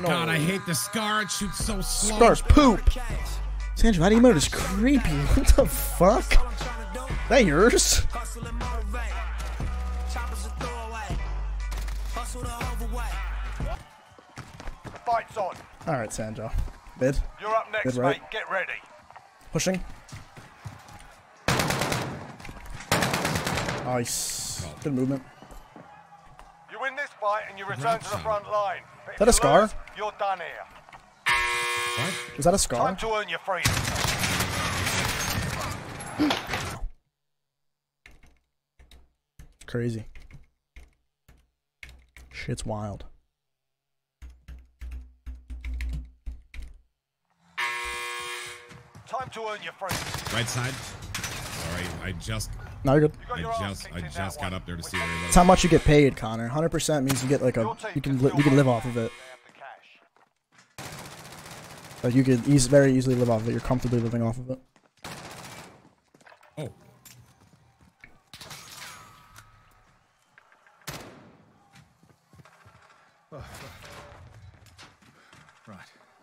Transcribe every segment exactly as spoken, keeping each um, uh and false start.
no. God, I hate the Scar. It shoots so slow. Scar's poop. Sandra, that emote is creepy. What the fuck? That yours? Fight's on. All right, Sandra. Mid. You're up next, Mid, right. mate. Get ready. Pushing. Nice. Good movement. You win this fight and you return to the front line. But Is that a Scar? Lose, you're done here. What? Is that a Scar? Time to earn your freedom. Crazy. Shit's wild. Time to earn your freedom. Right side. Sorry, I just, No, you're good. You got I your ass just, kicked I in that just got one. up there to see where he It's was. how much you get paid, Connor. one hundred percent means you get like a, Your team you can, can li still you can live win off of it. they have the cash. Like you could eas very easily live off of it. You're comfortably living off of it. Oh. Right.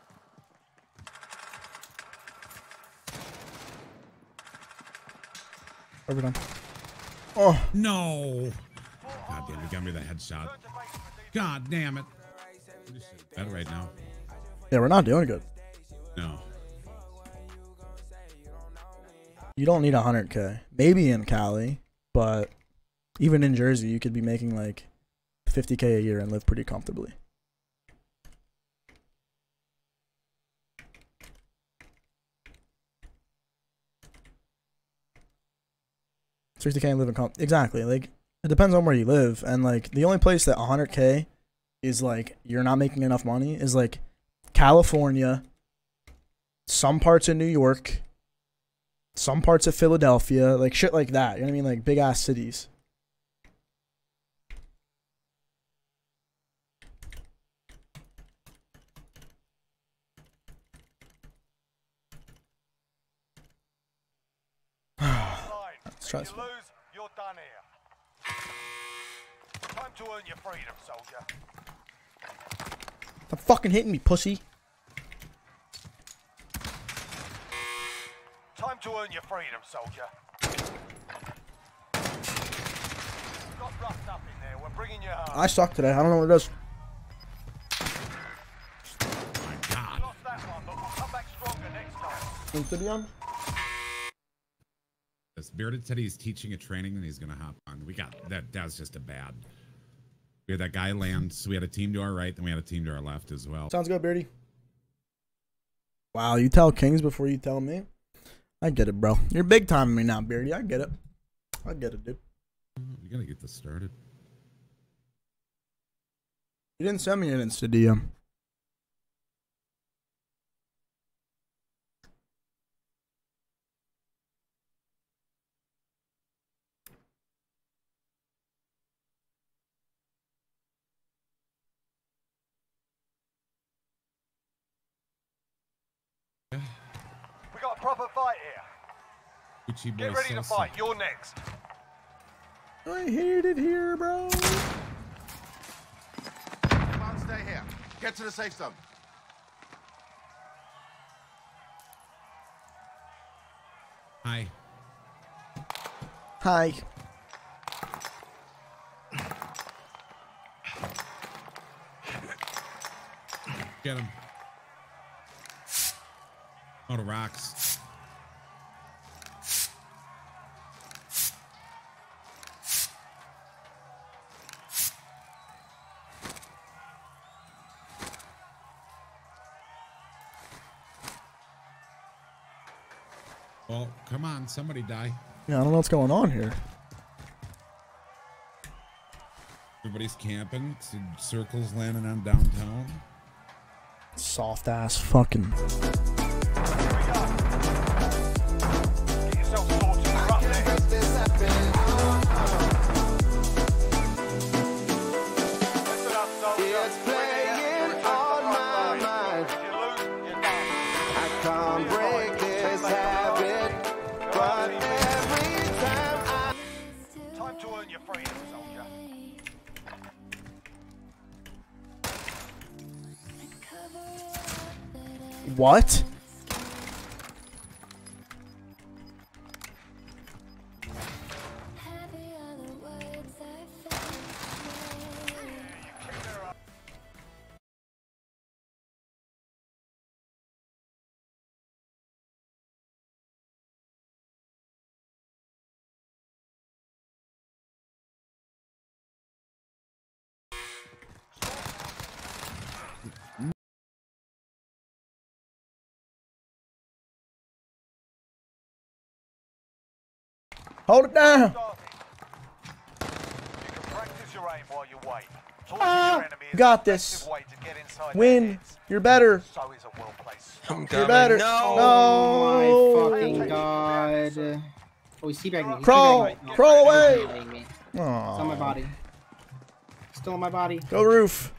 Overdone. Oh, No. God damn, you got me the headshot. God damn it. Better right now. yeah, we're not doing good. No. You don't need one hundred K. Maybe in Cali, but even in Jersey, you could be making like fifty K a year and live pretty comfortably. sixty K and live in com- exactly. Like it depends on where you live, and like the only place that one hundred K is like you're not making enough money is like California, some parts of New York, some parts of Philadelphia, like shit like that. You know what I mean? Like big ass cities. Let's try If this. you lose, you're done here. Time to earn your freedom, soldier. Stop fucking hitting me, pussy. Time to earn your freedom, soldier. Got roughed up in there. We're bringing you home. I suck today. I don't know what it is. My God. Lost that one, but we'll come back stronger next time. Amphibian? This Bearded said he's teaching a training and he's gonna hop on. We got that. That was just a bad. We had that guy land. So we had a team to our right, then we had a team to our left as well. Sounds good, Beardy. Wow, you tell Kings before you tell me. I get it, bro. You're big timing me now, Beardy. I get it. I get it, dude. We gotta get this started. You didn't send me an Insta D M. We got a proper fight here. Uchi Get boy ready to Sosa. fight. You're next. I hate it here, bro. Can't stay here. Get to the safe zone. Hi. Hi. Get him. Oh, the rocks. Well, come on, somebody die. Yeah, I don't know what's going on here. Everybody's camping. See circles landing on downtown. Soft ass fucking. Get yourself sorted. You're up next. Listen up, soldier. It's playing on my mind. If you lose, you're done. I can't break this habit, but every time I Time to earn your freedom, soldier. What? Hold it down. You can practice your aim while you wait. Taunting Ah, your enemy is got an this. effective way to get inside their Win. heads. You're better. So is a well-placed I'm stop. You're coming. better. No. No. My fucking god. Oh, he's teabagging me. He's Crawl. teabagging me. Crawl He's away. teabagging me. It's on my Aw. body. Still on my body. Go roof.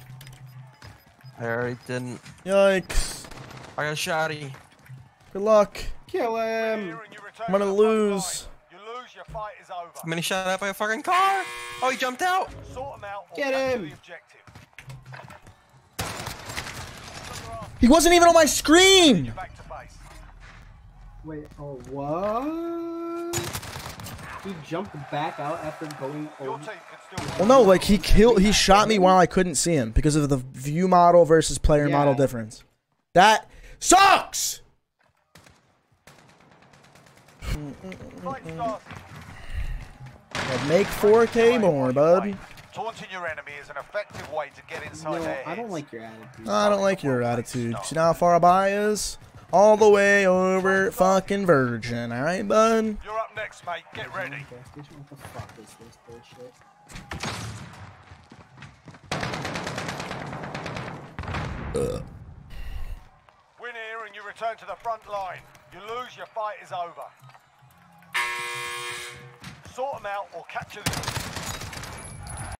I already didn't. Yikes. I got a shotty. Good luck. Kill him. Here and you return I'm gonna to the front lose. line. You lose, your fight is over. Mini shot at by a fucking car. Oh, he jumped out. Sort them out or Get capture him. the objective. He wasn't even on my screen. Back to base. Wait, oh, what? He jumped back out after going Your over. team can still Well, no, like he killed. He shot me while I couldn't see him because of the view model versus player Yeah. model difference. That sucks. fight started. Like, make four K more, bud. Taunting your enemy is an effective way to get inside No, their I don't heads. like your attitude. I don't like your attitude. See now how far a buy is? All the way over at fucking Virgin. All right, bud. You're up next, mate. Get ready. Gas station? What the fuck is this bullshit? Win here and you return to the front line. You lose, your fight is over. Sort them out or capture them.